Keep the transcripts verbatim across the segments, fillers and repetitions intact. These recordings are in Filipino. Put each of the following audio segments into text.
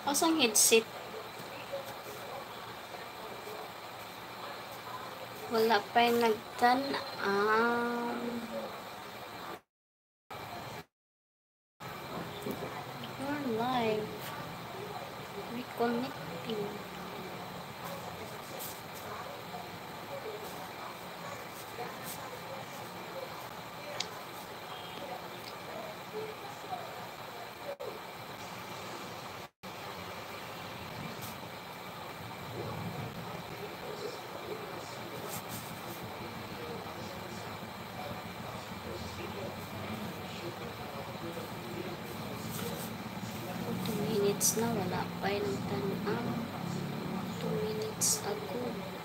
Asang headset? Wala pa yung nagtan-aw. You're live. Reconnecting. two minutes na, wala pa yung nagtan-aw. two minutes ago.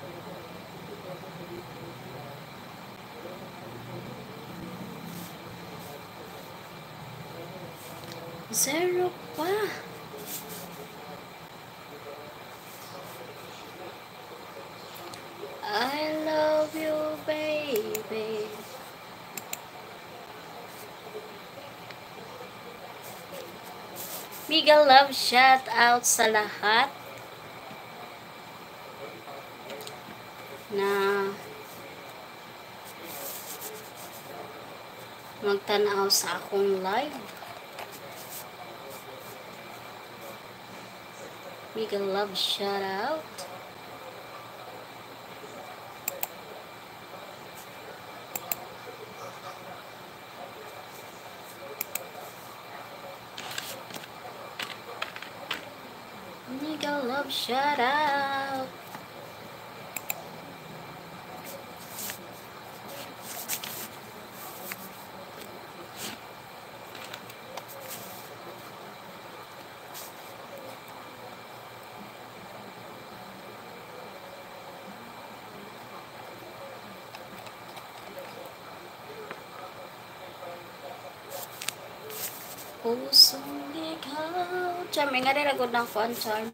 Zero pa. I love you, baby. Mega love shout out sa lahat na magtanaw sa akong live. Mega love shout out. Mega love shout out. Pusong ikaw. Char, may nga rin agad ng kuan, Char.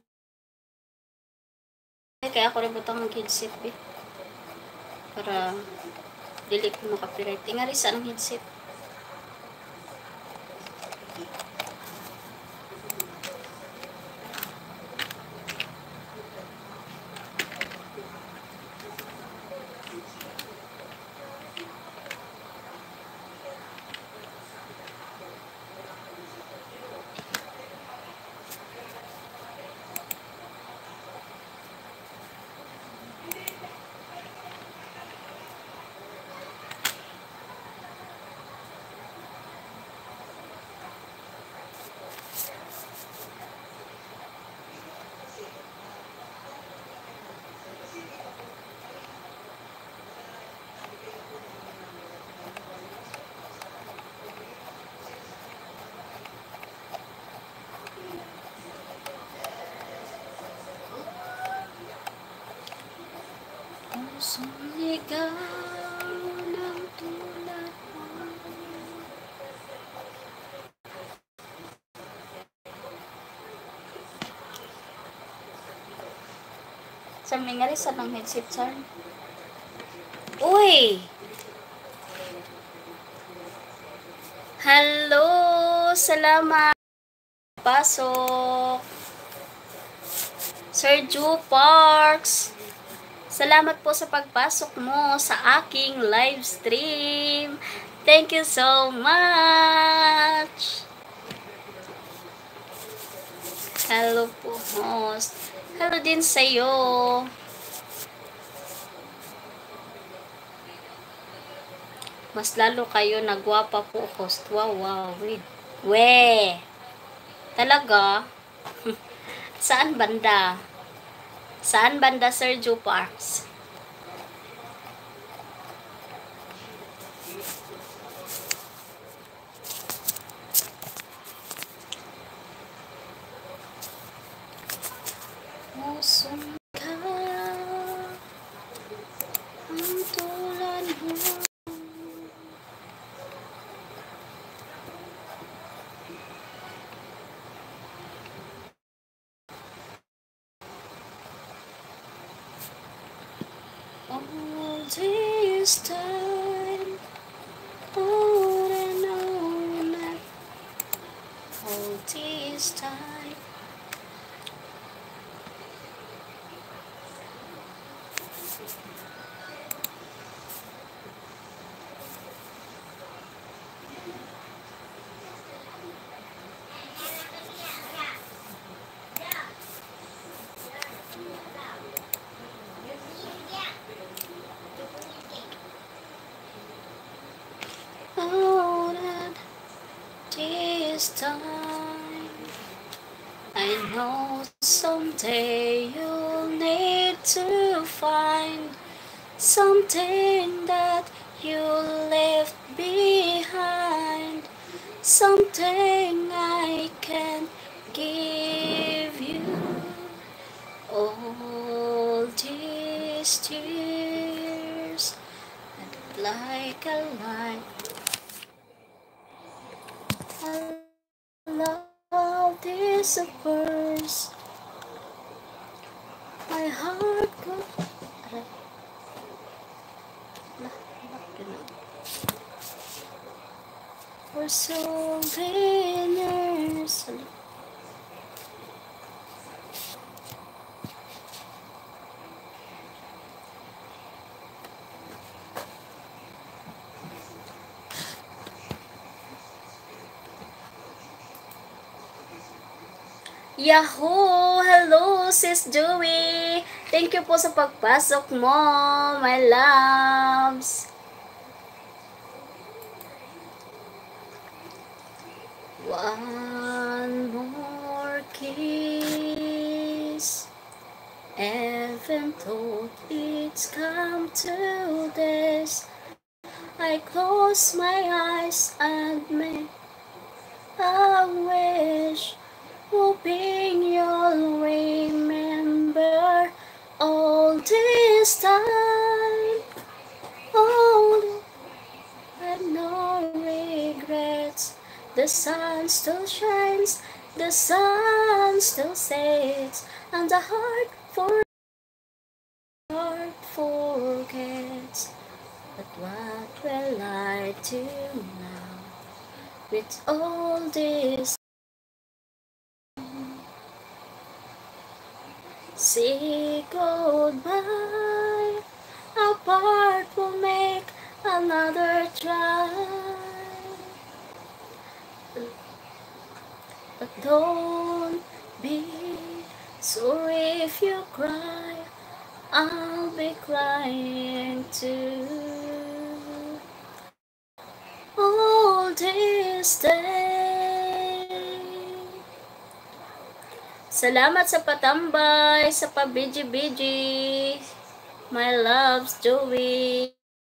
Kaya ako rin butang mag-headset, eh. Para dili ko makapiright. Nga rin saan ang headset. Pusong ikaw ng tulad mo. Saan may nga rin saan ang headset, Char? Uy! Hello! Salamat! Pasok! Sir Ju Parks! Salamat po sa pagpasok mo sa aking live stream. Thank you so much! Hello po, host. Hello din sa'yo. Mas lalo kayo nagwapa po, host. Wow, wow. We! Talaga? Saan banda? Saan banda, Sir Ju Parks? Pusong ikaw ang tulad mo. All this time, on and on, all this time. Oh, that this time I know someday you'll need to find something that you left behind, something I can give you. All these tears like a light. I love disappears. My heart goes. Aray. Lah, bakit na? For souvenirs. Yahoo! Hello, Sis Joey! Thank you po sa pagpasok mo, my loves! One more kiss. Even though it's come to this, I close my eyes and make a wish, hoping you'll remember all this time. Oh, and no regrets. The sun still shines, the sun still sets, and the heart for heart forgets. But what will I do now with all this? Say goodbye, apart we'll make another try. But don't be sorry if you cry, I'll be crying too. All this day. Salamat sa patambay, sa pa-biji-biji. My loves, Joey.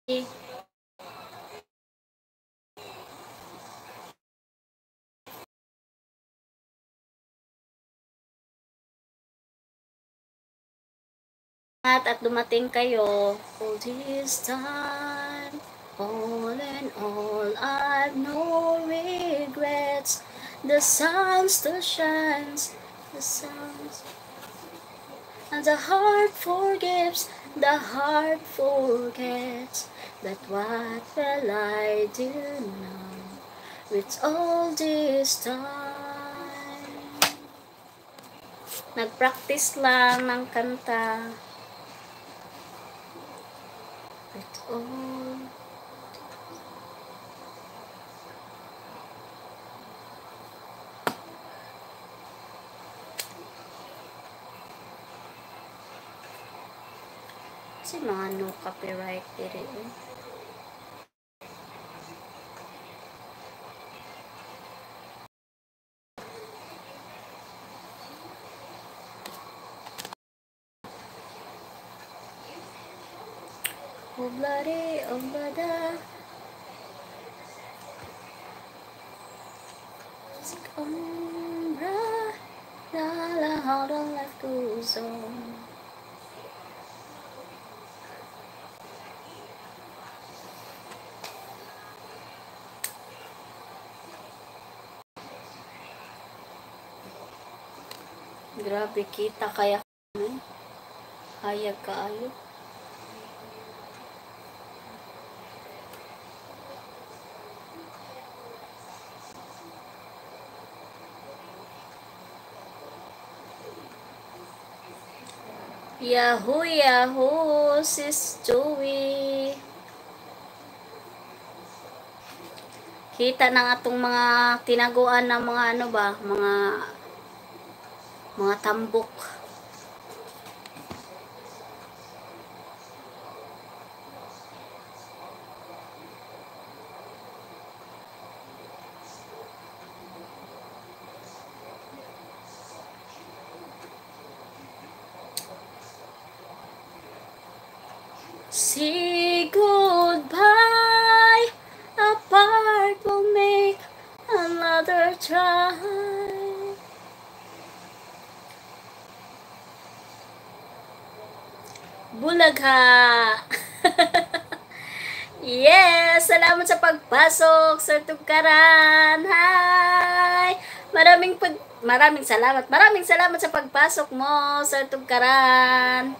At dumating kayo. All this time, all in all, I've no regrets. The sun still shines, the sun, and the heart forgives, the heart forgets. But what will I do now with all this time? Nag-practice lang ng kanta. With all si mga no copyright diri eh. Oblade, oblada. Ombra, la la, how the life goes on. Grabe kita kaya kami. Hayag kaayo. Yahoo, Yahoo, sis Joey. Kita ng atong mga tinaguan ng mga ano ba, mga mga tambok. Say goodbye, apart we'll make another try. Bulagha! Yes! Salamat sa pagpasok, Sir Tugkaran! Hi! Maraming pag maraming salamat. Maraming salamat sa pagpasok mo, Sir Tugkaran.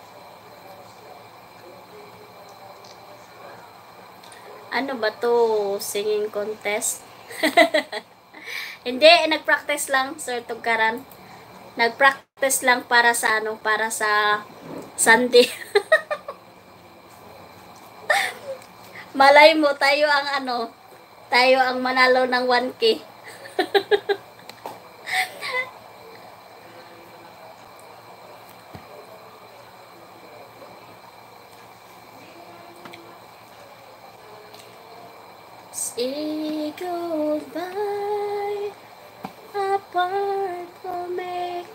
Ano ba to? Singing contest? Hindi, nag-practice lang, Sir Tugkaran. Nag-practice lang para sa ano, para sa Sunday. Malay mo, tayo ang ano, tayo ang manalo ng one K. Say goodbye, apart we'll make.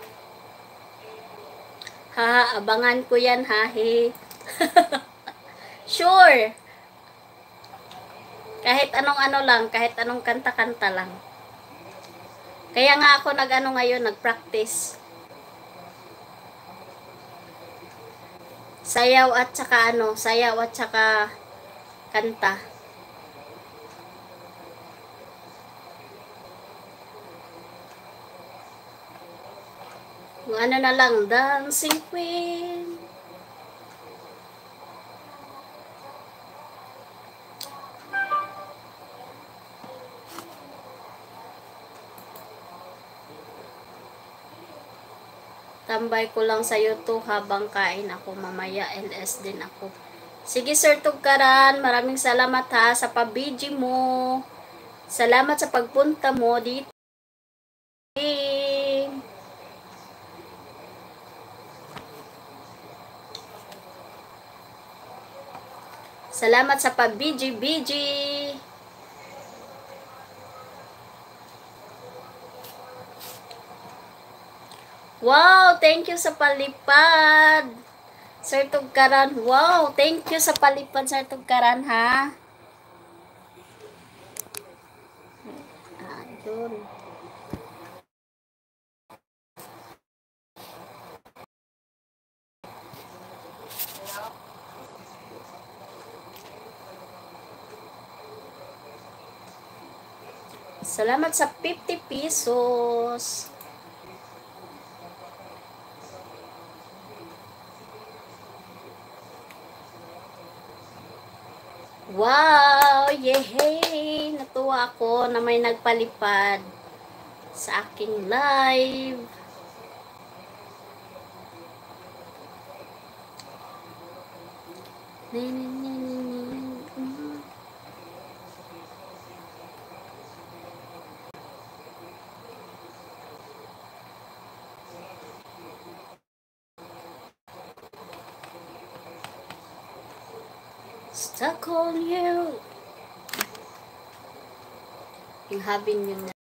Ha, abangan ko yan, ha, he. Sure. Kahit anong ano lang, kahit anong kanta-kanta lang. Kaya nga ako nag-ano ngayon, nag-practice. Sayaw at saka ano, sayaw at saka kanta. Yung ano na lang, Dancing Queen. Tambay ko lang sa YouTube habang kain ako mamaya. L S din ako. Sige, Sir Tugkaran, maraming salamat ha sa pabiji mo. Salamat sa pagpunta mo dito. Salamat sa pabiji-biji. Wow, thank you sa palipad, Sir Tugkaran. Wow, thank you sa palipad, Sir Tugkaran, ha? Ah, yun. Salamat sa fifty pesos. Wow! Yehey! Natuwa ako na may nagpalipad sa aking live. Stuck on you. Yung having you na.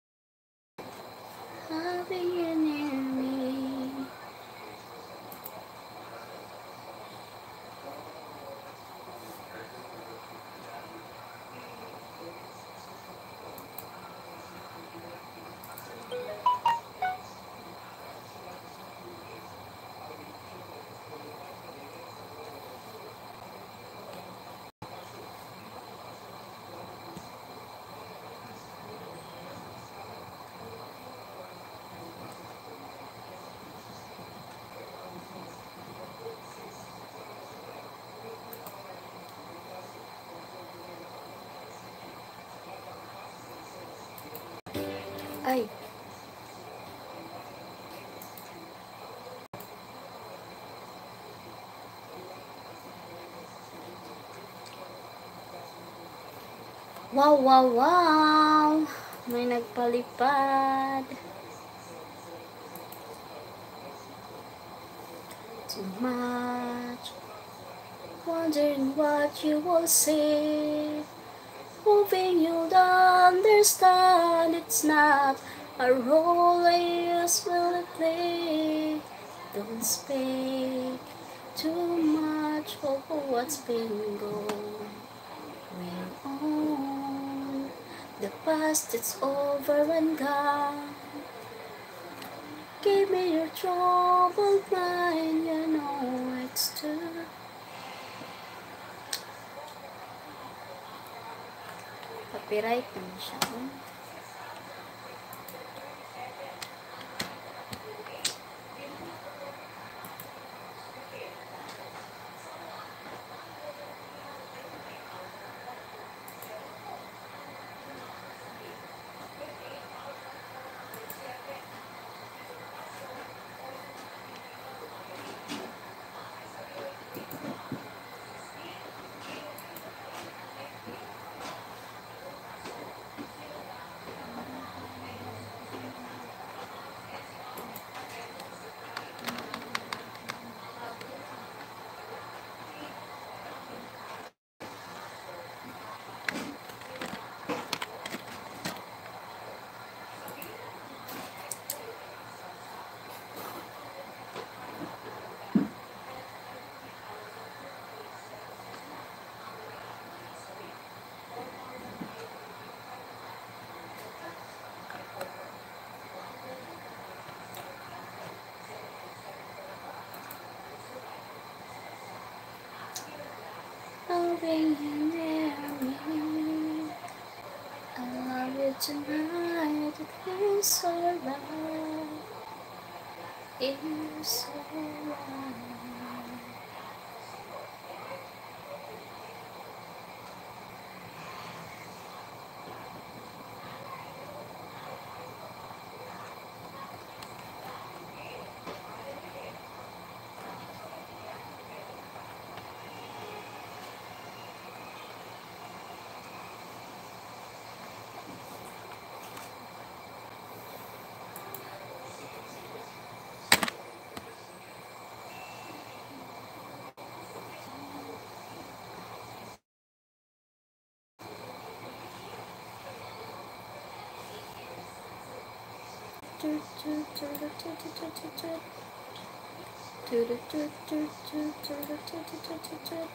Having you near me. Ay. Wow, wow, wow! May nagpalipad. Too much. Wondering what you will say. Hoping you'll understand it's not a role I usually play. Don't speak too much of what's been going on. The past, it's over and gone. Give me your troubled mind, you know it's true. Copyright naman siya. Loving you near me. I love you tonight. It feels so right. It feels so right. Do, do, do, do, do, do, do, do. Do, do, do, do, do, do, do, do, do, do, do.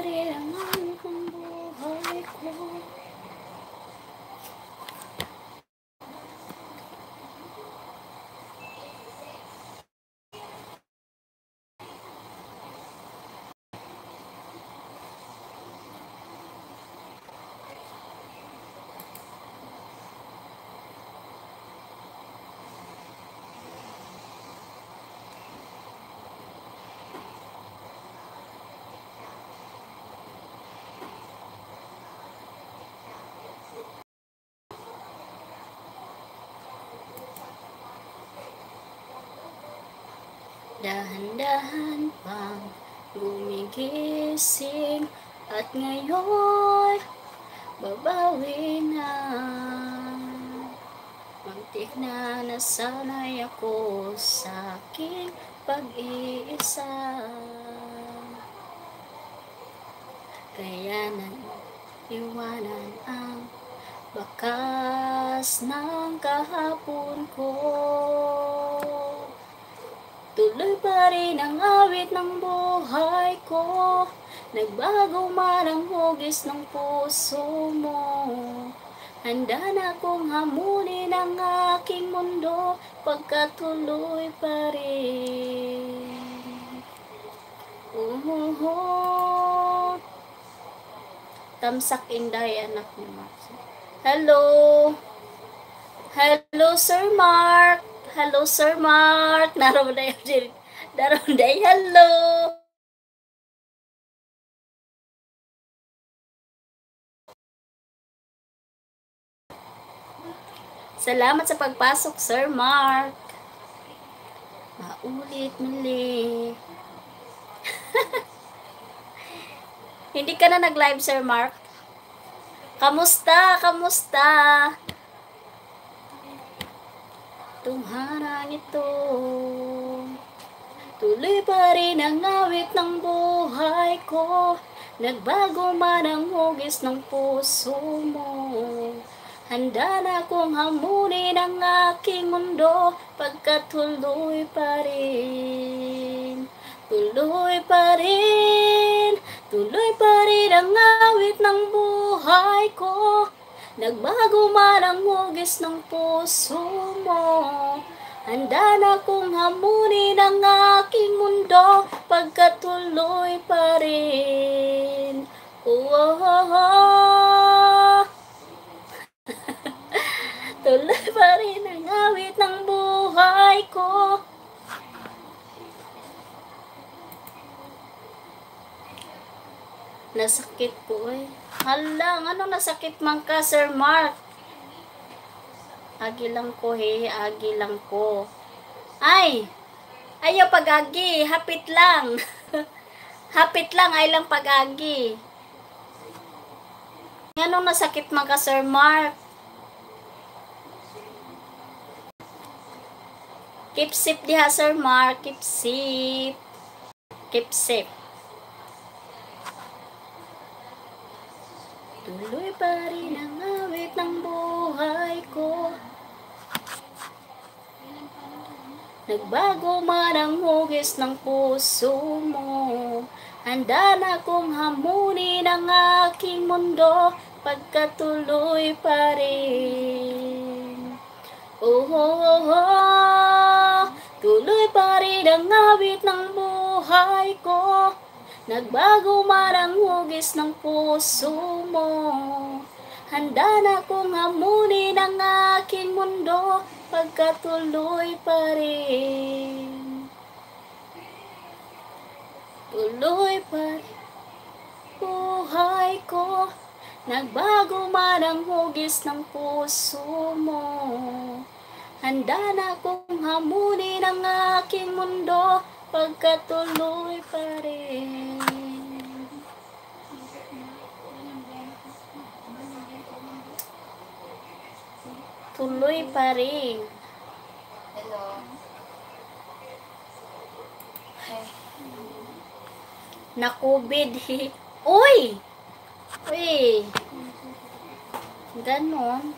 rin ang awit ng buhay ko. Dahan-dahan pang gumigising at ngayon babawi na. Muntik na nasanay ako sa aking pag-iisa, kaya naiwanan ang bakas ng kahapon ko. Tuloy pa rin ang awit ng buhay ko, nagbago man ang hugis ng puso mo. Handa na kong hamunin ang aking mundo, pagkatuloy pa rin. Uhuhu. Tamsak Inday, anak ni Mark. Hello! Hello, Sir Mark! Hello, Sir Mark. Naroon din. Naroon din. Hello. Salamat sa pagpasok, Sir Mark. Maulit muli. Hindi ka na nag-live, Sir Mark? Kamusta? Kamusta? Tungharang ito, tuloy pa rin ang awit ng buhay ko, nagbago man ang hugis ng puso mo. Handa na kong hamunin ang aking mundo, pagkatuloy pa rin. Tuloy pa rin, tuloy pa rin ang awit ng buhay ko, nagbago man ang hugis ng puso mo. Handa na kong hamunin ang aking mundo, pagkatuloy pa rin. Oh, oh, oh, oh. Tuloy pa rin ang awit ng buhay ko. Nasakit ko eh. Hala, ano nasakit man ka, Sir Mark? Agi lang ko he, agi lang ko. Ay! Ayaw pag-agi, hapit lang. Hapit lang, ay lang pag-agi. Anong nasakit man ka, Sir Mark? Keep safe diha, Sir Mark. Keep safe. Keep safe. Tuloy pa rin ang awit ng buhay ko, nagbago man ang hugis ng puso mo. Handa na kong hamunin ang aking mundo, pagkatuloy pa rin. Oh, oh, oh, oh. Tuloy pa rin ang awit ng buhay ko, nagbago man ang hugis ng puso mo. Handa na kong hamunin ang aking mundo, pagkatuloy pa rin. Tuloy pa rin buhay ko, nagbago man ang hugis ng puso mo. Handa na kong hamunin ang aking mundo, pagkatuloy pa rin. Tuloy pa rin. Hello. Hi. Nakubid. Uy! Uy! Ganon.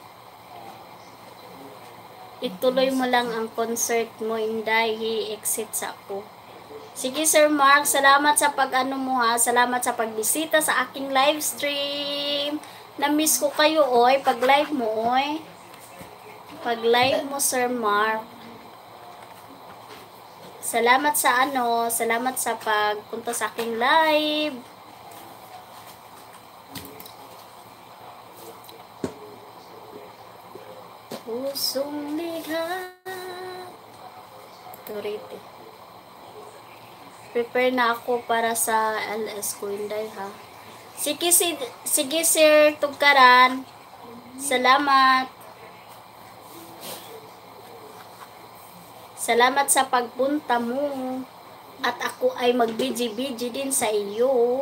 Ituloy mo lang ang concert mo, Inday. I-exit sa ako. Sige Sir Mark, salamat sa pag-ano mo ha. Salamat sa pagbisita sa aking live stream. Na-miss ko kayo oy, pag live mo oy. Pag live mo Sir Mark. Salamat sa ano, salamat sa pagpunta sa aking live. Pusong likha. Turite. Prepare na ako para sa L S ko, Inday ha. Sige, si, sige Sir Tugkaran. Salamat. Salamat sa pagpunta mo. At ako ay mag-biji-biji din sa iyo.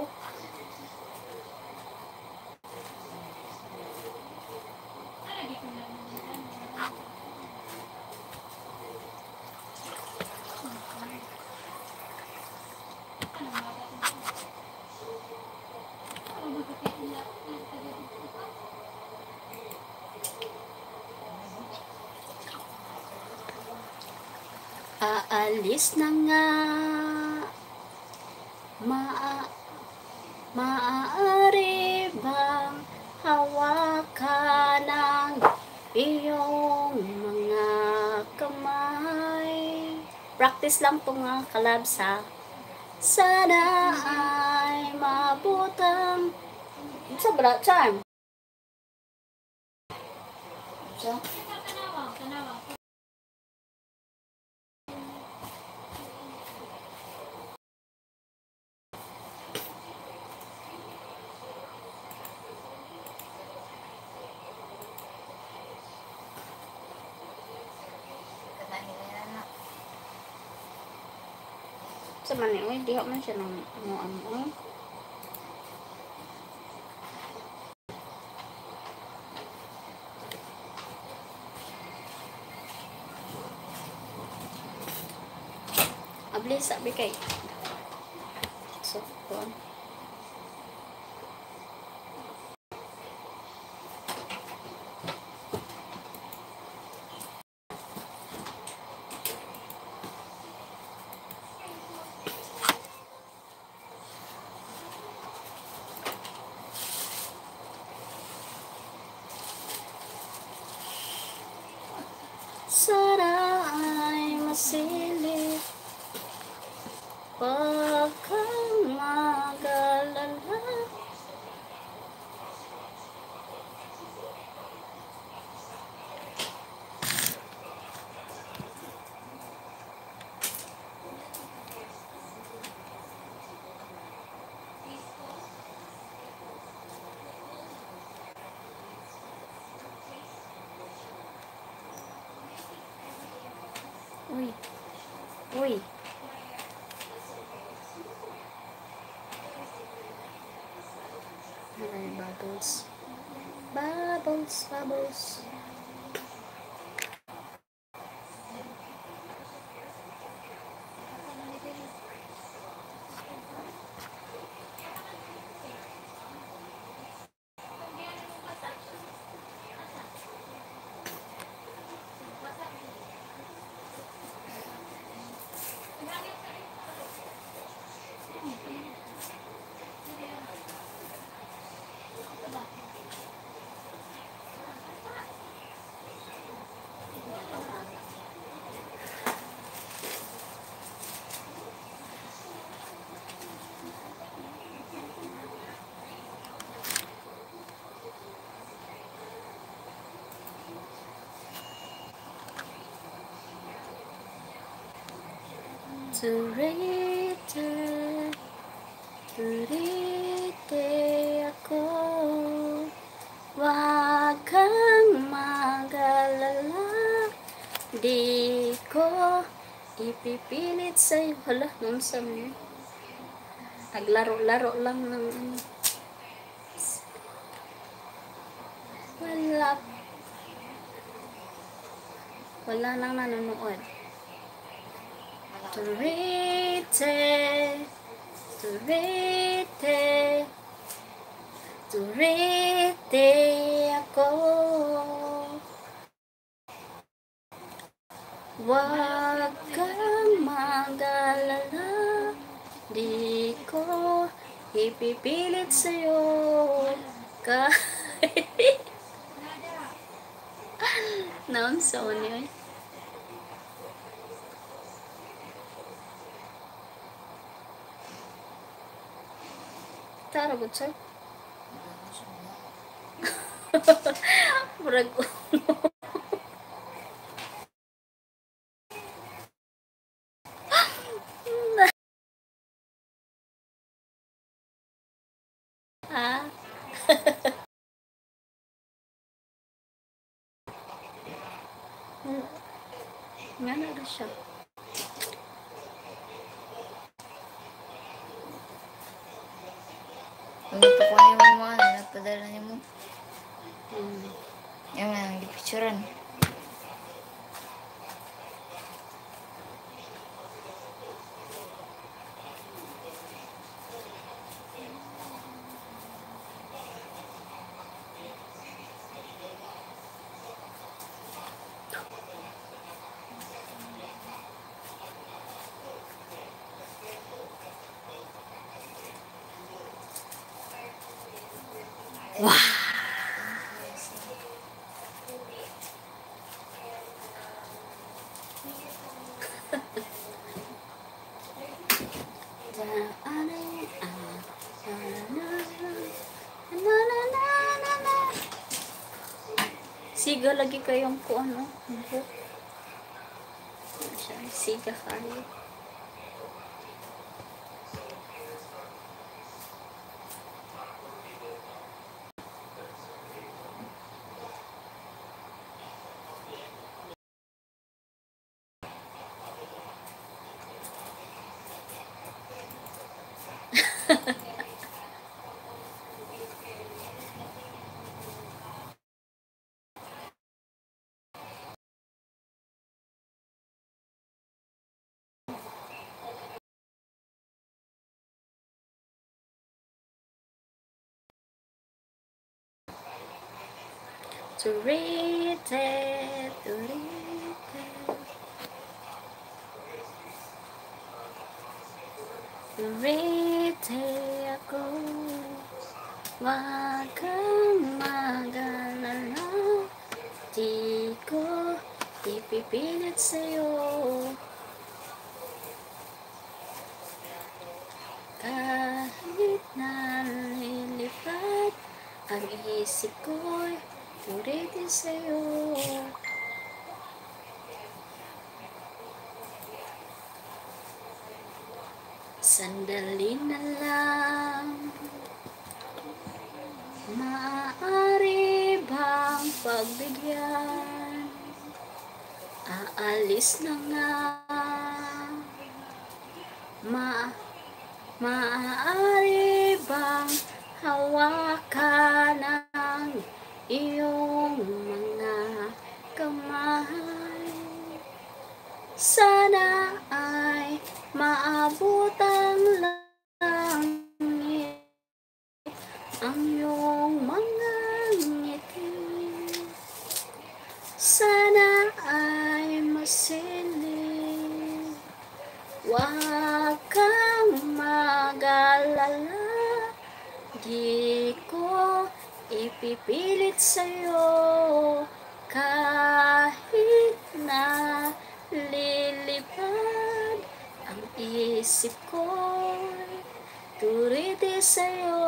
Aalis na nga. Maa maaari bang hawakan ng iyong mga kamay? Practice lang to nga kalabs ha. Sana ay mabutang sa bra charm. So, sa mani oy, di man siya nang ano ano oy. Abli sabi kay. So, kuan. Sana ay masilip wag kang mag-alala. Uy. Uy. Ay, bubbles. Bubbles, bubbles. Turite, turite ako. Wag kang mag-alala. Di ko ipipilit sa'yo. Hala, nung sa mo. Naglaro-laro lang ng ano. Wala. Wala nang nanonood. Turite, turite, turite ako. Wag kang mag-alala. di ko ipipilit sa'yo kahit naon sa yun. Tara, good sir. Murag ah. Nga na rin siya. Kung napakuha niyo mo mga ano, napadala niyo mo. Hmm. Yung nga, hindi picturean. Siga lagi kayong ko ano. Siga kayo. Turite, turite, turite ako. Wag kang mag-alala, di ko ipipilit sa'yo kahit nalilipad ang isip ko'y turite sa'yo. Sandali na lang, maaari bang pagbigyan? Aalis na nga. Ma maaari bang hawakan ng iyong mga kamay? Sana ay maabot ang langit ang iyong mga ngiti. Sana ay masilip. Wag kang mag-alala, di ko ipipilit sa'yo kahit na lilipad ang isip ko'y turite sa'yo.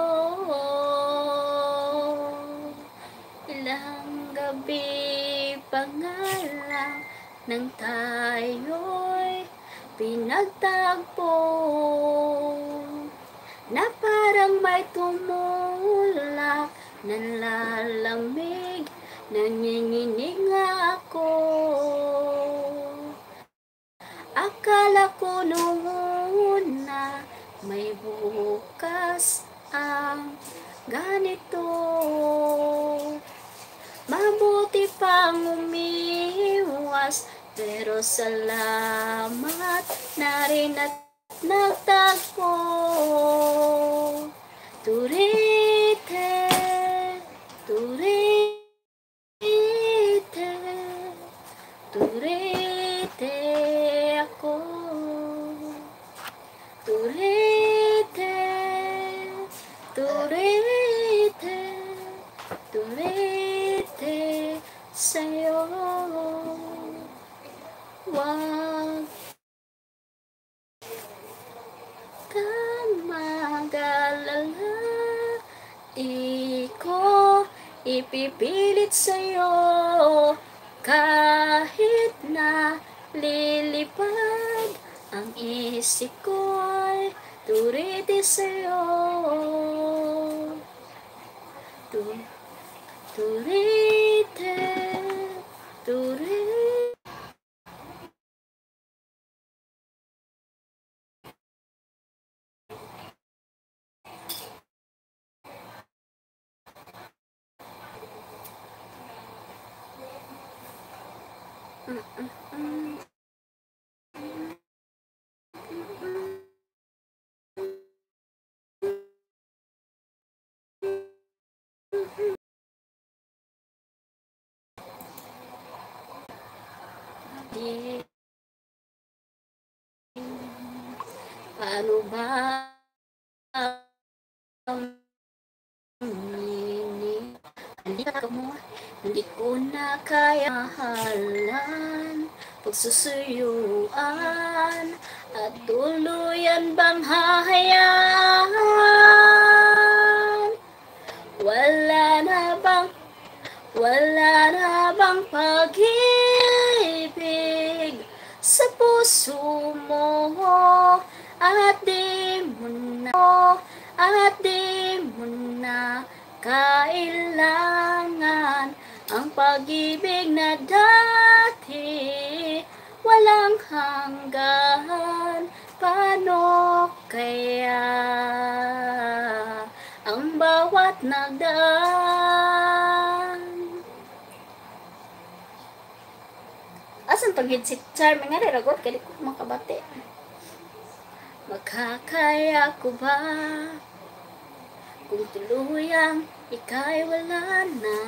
Ilang gabi pa nga lang nang tayo'y pinagtagpo, na parang may tumulak, nanlalamig, nanginginig nga ako. Akala ko noon na may bukas ang ganito. Mabuti pang umiwas, pero salamat na rin at nagtagpo. Turite, turite, turite ako. Turite. Wag kang mag-alala, di ko ipipilit sa'yo kahit na lilipad ang isip ko'y turiti sa'yo. Tu turite, turite. Di, paano ba ang mini? Halika mo, hindi ko na kaya mahalan, pagsusuyuan, at tuluyan bang hahayaan? Wala na bang, wala na bang pag-ibig sa puso mo? At di mo na, at di mo na kailangan ang pag-ibig na dati walang hanggan. Paano kaya ang bawat nagdaan? Asan pagid si Charming nga ragot kaya di ko makabate. Makakaya ko ba kung tuluyang ika'y wala na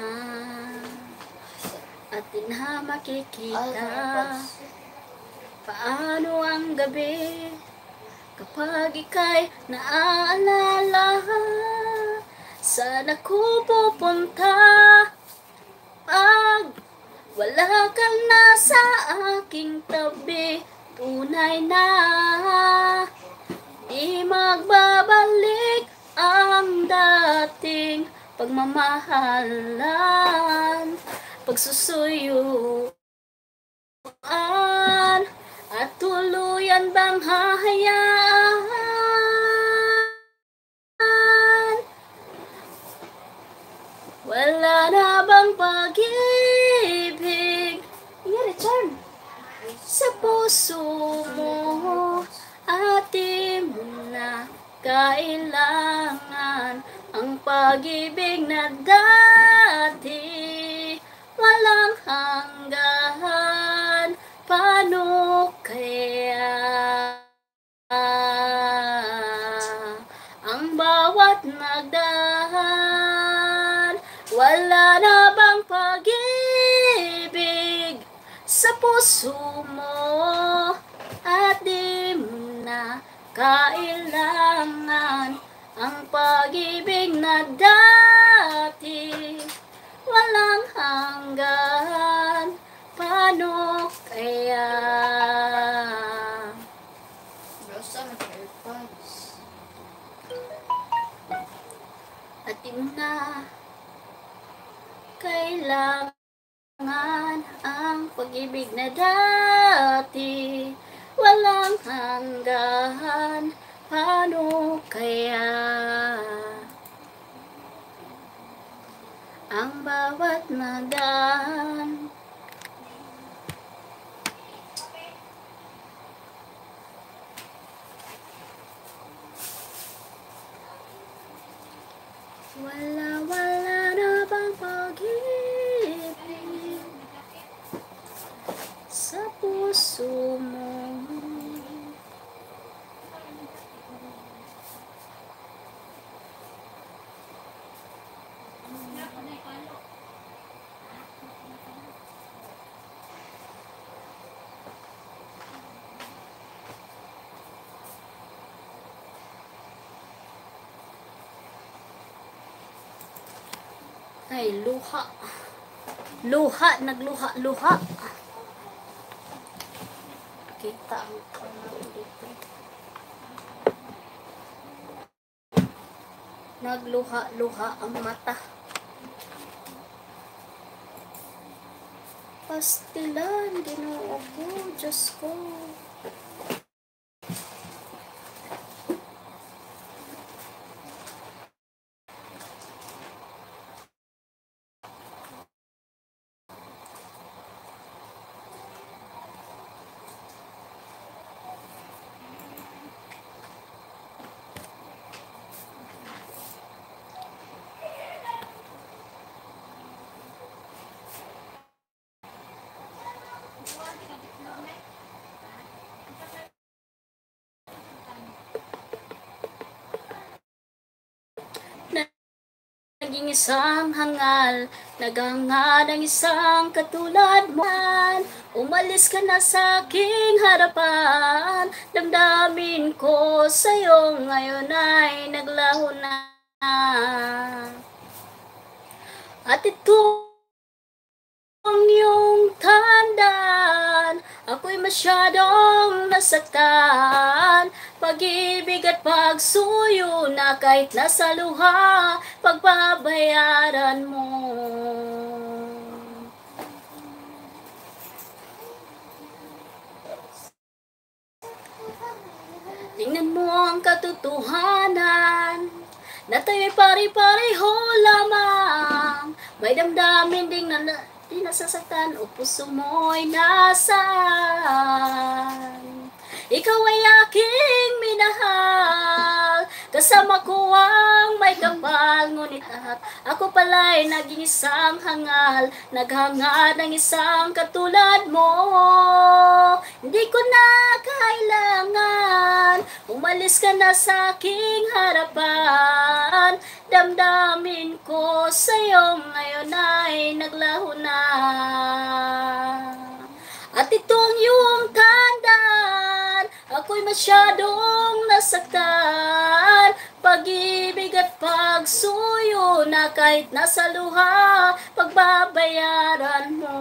at di na makikita? Paano ang gabi kapag ika'y naaalala? Saan ako pupunta pag wala kang nasa aking tabi? Tunay na di magbabalik ang dating pagmamahalan, pagsusuyuan, at tuluyan bang hahayaan? Wala na bang pag-ibig, nga Richard, sa puso mo? At di mo na kailangan ang pag-ibig na dati walang hanggan. Paano kaya ang bawat nagdaan? Wala na bang pag-ibig sa puso mo? At di mo na kailangan ang pag-ibig na dati walang hanggan. Paano kaya? At di mo na kailangan ang pag-ibig na dati walang hanggan. Paano kaya ang bawat nagdaan? Wala, wala na bang pag-ibig sa puso mo? Ay, luha. Luha, nagluha, luha. kita ang ano dito. Nagluha-luha ang mata. Pastilan, Ginoo ko, Diyos ko. Naging isang hangal, naghangad ang isang katulad mo. Umalis ka na sa aking harapan, damdamin ko sa'yo ngayon ay naglaho na. At ito ang iyong tandaan, ako'y masyadong nasaktan. Pag-ibig at pagsuyo na kahit nasa luha, pagbabayaran mo. Tingnan mo ang katotohanan, na tayo'y pari-pareho lamang. May damdamin ding na, di nasasaktan o puso mo'y nasaan. Ikaw ay aking minahal, kasama ko ang may kapal. Ngunit at ako pala'y naging isang hangal, naghangad ng isang katulad mo. Hindi ko na kailangan, umalis ka na sa aking harapan. Damdamin ko sa'yo ngayon ay naglaho na. At ito ang iyong tandaan, ako'y masyadong nasaktan. Pag-ibig at pagsuyo na kahit nasa luha, pagbabayaran mo.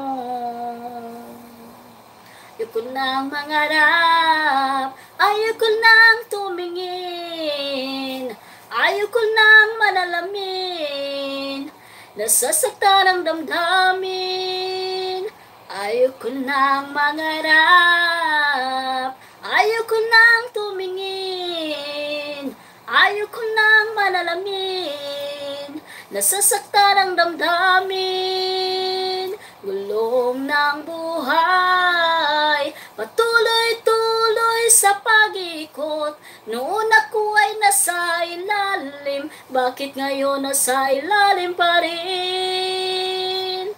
Ayoko nang mangarap, ayoko nang tumingin, ayoko nang manalamin, nasasaktan ang damdamin. Ayoko nang mangarap, ayoko nang tumingin, ayoko nang manalamin, nasasaktan ang damdamin. Gulong ng buhay, patuloy-tuloy sa pag-ikot. Noon ako ay nasa ilalim, bakit ngayon nasa ilalim pa rin?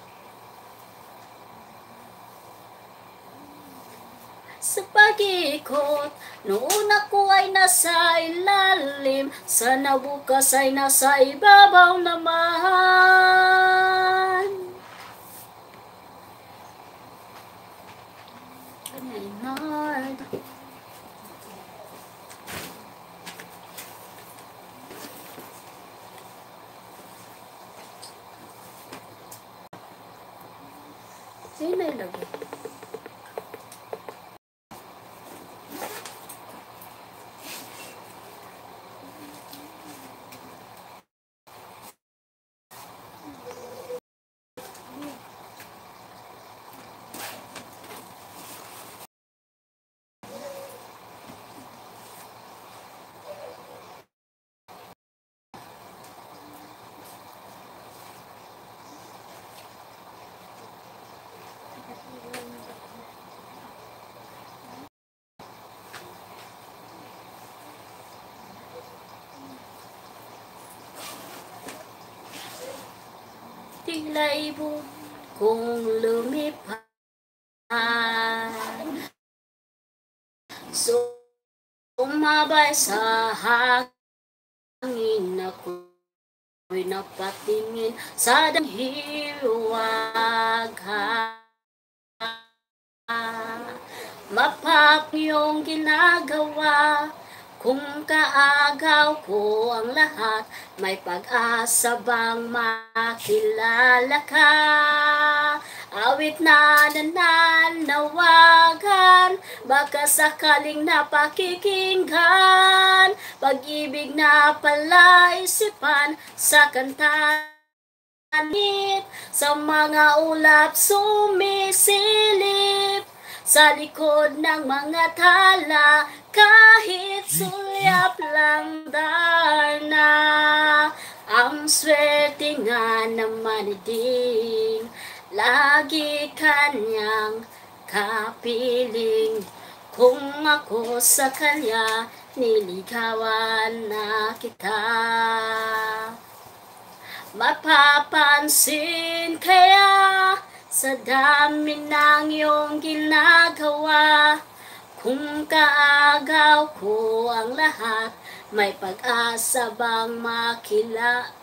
Sa pag-ikot, noon ako ay nasa ilalim, sana bukas ay nasa ibabaw naman. Maynard. Sino yung lagi? Tila ibon kong lumipad, sumabay sa hangin, ako'y napatingin sa danghiwag. Mapap yung ginagawa, Kung kaagaw ko ang lahat, may pag-asa bang makilala ka? Awit na nananawagan, baka sakaling napakikinggan, pag-ibig na palaisipan sa kanta sa mga ulap sumisilip sa likod ng mga tala, kahit sulyap lang darna. Ang swerte nga naman din, lagi kanyang kapiling. Kung ako sa kanya, niligawan na kita. Mapapansin kaya sa dami ng iyong ginagawa, kung kaagaw ko ang lahat, may pag-asa bang makila?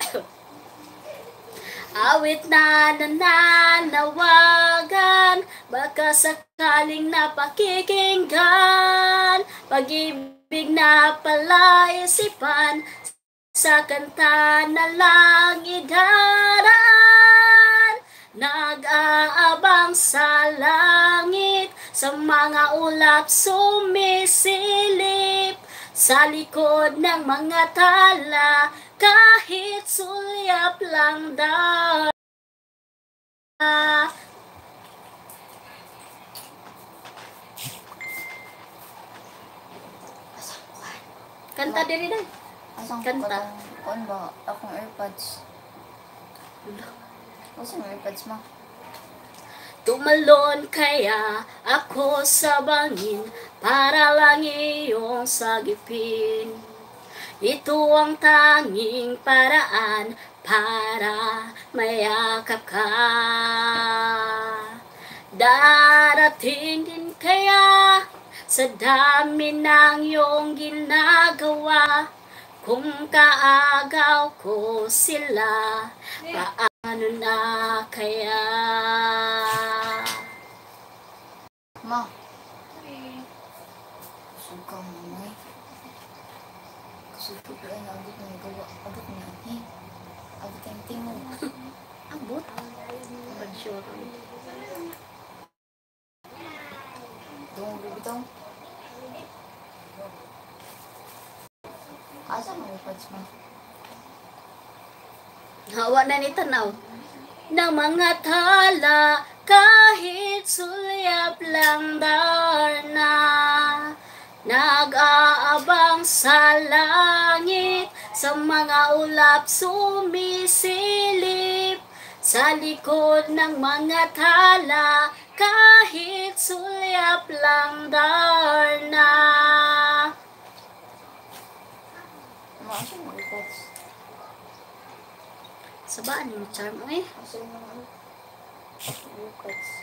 Awit na nananawagan, baka sakaling napakikinggan, pag-ibig na palaisipan sa kanta na lang idaraan. Nag-aabang sa langit, sa mga ulap sumisilip sa likod ng mga tala, kahit sulyap lang daw. Kanta diri na. Asang Kanta. Kuan ba? Akong AirPods. Asang AirPods mo? Tumalon kaya ako sa bangin para lang iyong sagipin. Ito ang tanging paraan para mayakap ka. Darating din kaya sa dami ng iyong ginagawa, kung kaagaw ko sila, paano na kaya? Ma. Suka mo mo eh. Kasupo ko ay naabot na gawa. Abot na eh. Abot yung tingo. Abot? Abot sure. Tungo bibitaw. Asa mo AirPods mo? Hawa na ni tanaw ng mga tala, kahit sulyap lang darna. Nag-aabang sa langit, sa mga ulap sumisilip sa likod ng mga tala, kahit sulyap lang darna. Ma, asa mo AirPods? Sabaan mo charm eh. Asa mo AirPods?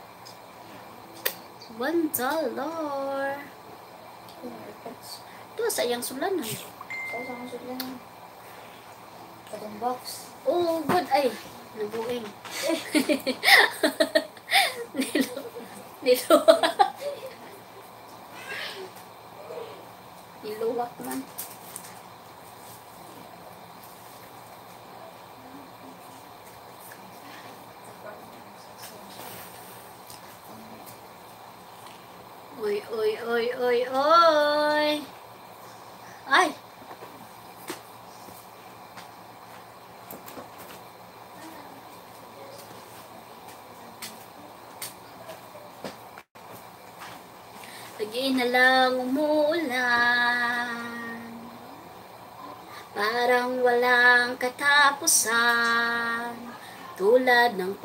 One dollar. Ano AirPods? Ito sa iyang sulanan. Sa asa mo sila na? Katong box. Oh, good ay. Nabuing. Nilo. Nilo. Niluwak man. Oy, oy, oy, oy, oy. Ay. Lagi na lang umuulan, parang walang katapusan, tulad ng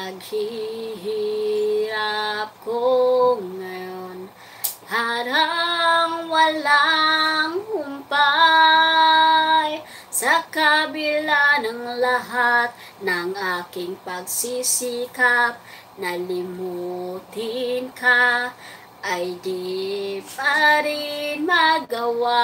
paghihirap ko ngayon. Parang walang humpay sa kabila ng lahat ng aking pagsisikap. Nalimutin ka ay di pa rin magawa.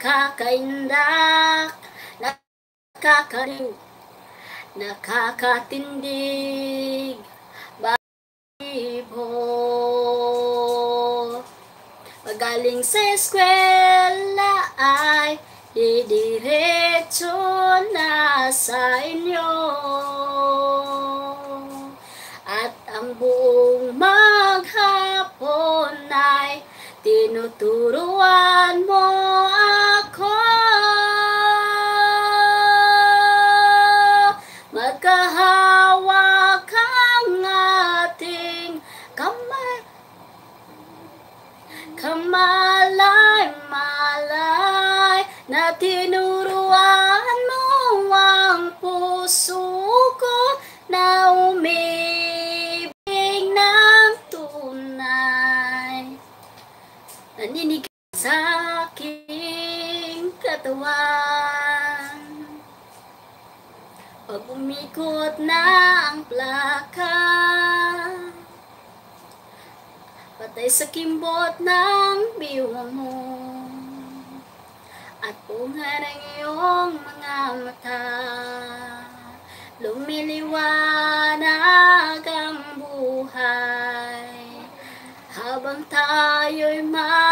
nakakaindak, nakakaliw, nakakatindig, balibo. Pagaling sa eskwela ay didiretso na sa inyo, at ang buong maghapon ay tinuturuan mo ako. Magkahawak ang ating kamay, kamalay-malay, na tinuruan mo ang puso ko na umibig ng tunay. Naninig sa aking katawan, pag umikot na ang plaka, patay sa kimbot ng biwa mo, at bunga ng iyong mga mata, lumiliwanag ang buhay, habang tayo'y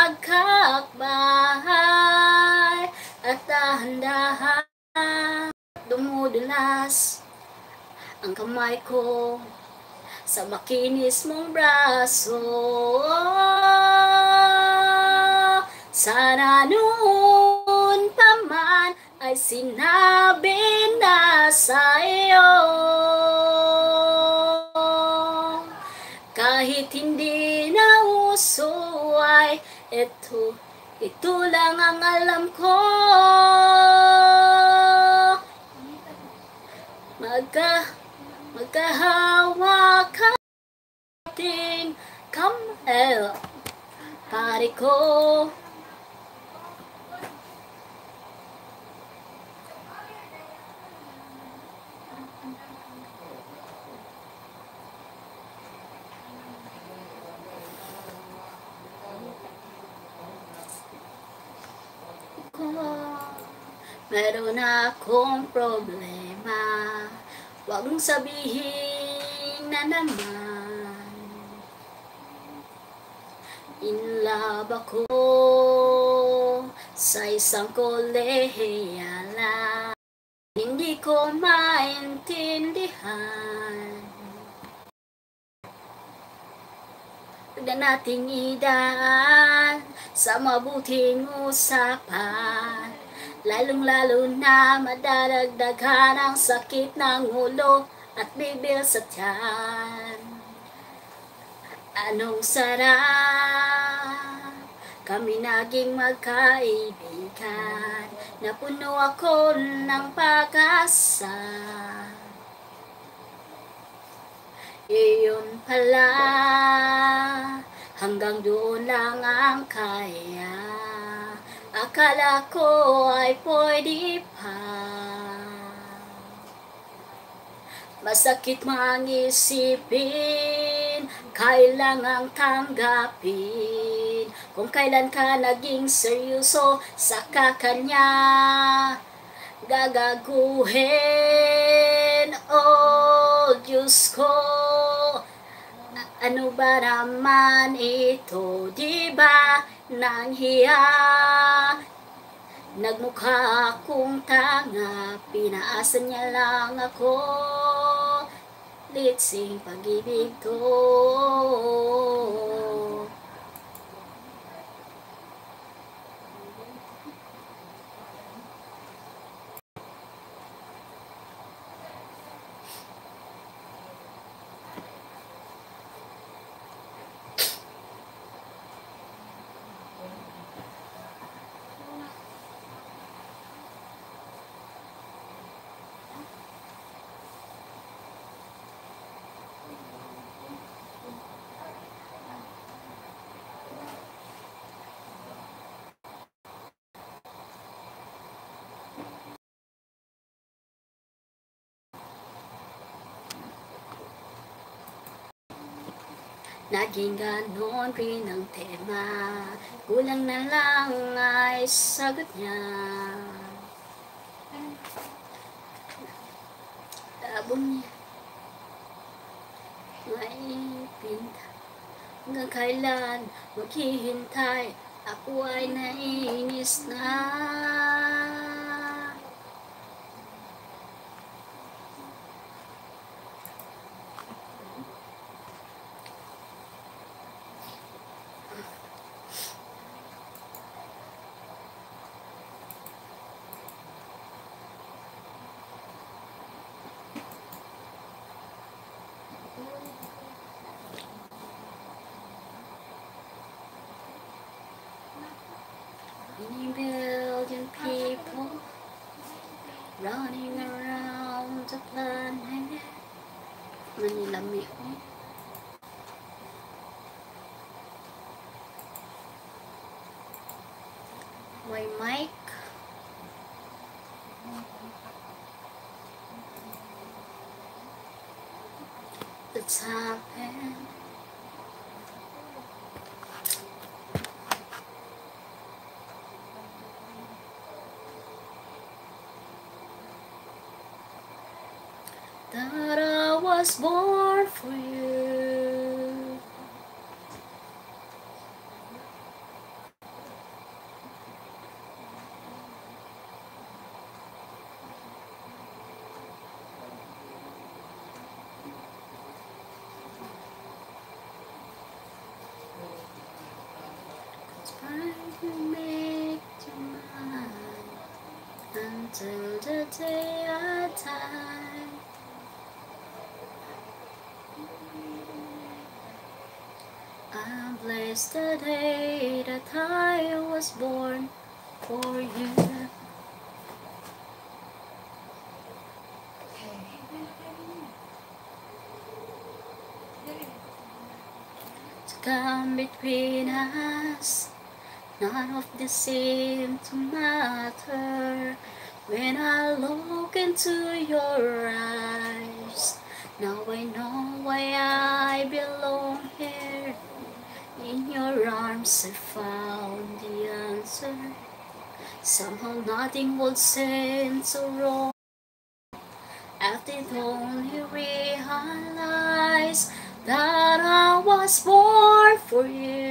magkakbahay, at dahan-dahan dumudulas ang kamay ko sa makinis mong braso. Sana noon pa man ay sinabi na sa iyo, kahit hindi na uso ay ito, ito lang ang alam ko. Magka, magkahawak ang ating kamay, pare ko. Meron akong problema, wag mong sabihin na naman. In love ako sa isang kolehiyala, hindi ko maintindihan. Huwag na nating idaan sa mabuting usapan, lalong-lalo na madadagdagan ang sakit ng ulo at bibil sa tiyan. Anong sarap kami naging magkaibigan, napuno ako ng pag-asa. Iyon pala, hanggang doon lang ang kaya. Akala ko ay pwede pa. Masakit mang isipin, kailangang tanggapin, kung kailan ka naging seryoso sa kakanya gagaguhin. Oh Diyos ko, ano ba naman ito, di ba nang hiya? Nagmukha akong tanga, pinaasa niya lang ako, litsing pag-ibig ko. Naging ganon rin ang tema, kulang na lang ay sagot niya. Labong niya, maipinta. Hanggang kailan maghihintay, ako ay naiinis na. Many billion people running around the planet. Manilami ko. My mic. That's happened. That I was born for you. Trying to make you mine until the day I die. I bless the day that I was born for you. To come between us, none of this seemed to matter. When I look into your eyes, now I know why I belong here. In your arms I found the answer. Somehow nothing would seem so wrong. I did only realize that I was born for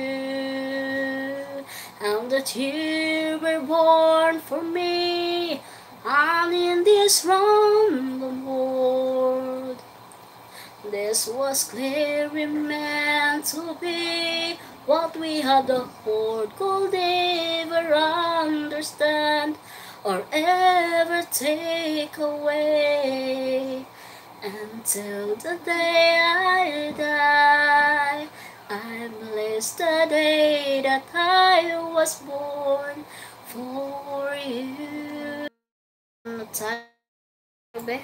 you, and that you were born for me. I'm in this random world. This was clearly meant to be. What we had afford could never understand or ever take away. Until the day I die, I bless the day that I was born for you. Ano tayo, be?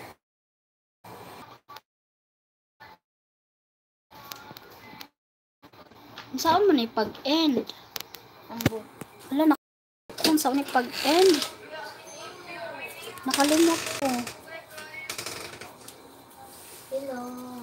Saan mo na pag-end? Wala na kung saan na pag-end. Nakalimot ko. Hello.